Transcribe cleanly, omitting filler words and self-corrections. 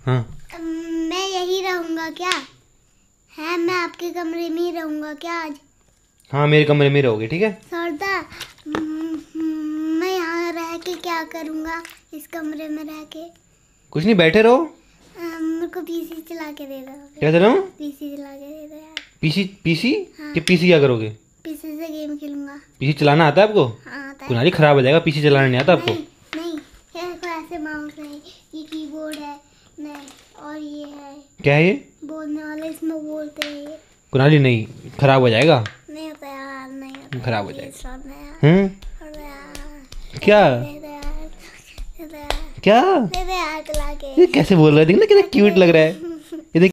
हाँ मैं यही रहूँगा क्या? है, मैं आपके कमरे में ही रहूँगा क्या आज? हाँ मेरे कमरे में रहोगे, ठीक है। सरदा, मैं यहाँ रह के क्या करूँगा? इस कमरे में रह के कुछ नहीं, बैठे रहो। मेरे को पीसी चला के दे दो। क्या कर रहा हूँ? पीसी चला के दे दो यार। पीसी पीसी हाँ। कि पीसी क्या करोगे? पीसी से गेम खेलूंगा। पीसी चलाना आता है आपको? हाँ आता है। कुनाली खराब हो जाएगा, पीसी चलाना नहीं आता आपको? नहीं, ये देखो ऐसे माउस है, ये कीबोर्ड है, नहीं, और ये है क्या है ये? बोलने वाले, इसमें बोलते हैं ये। कुनाली नहीं, खराब हो जाएगा। नहीं होता यार, नहीं होता खराब हो यार, जाएगा। सब में यार। और यार, क्या दे दो यार, दे दो यार, क्या दे दो यार चला के। ये कैसे बोल रहा है, देख ना कितना क्यूट लग रहा है ये। देख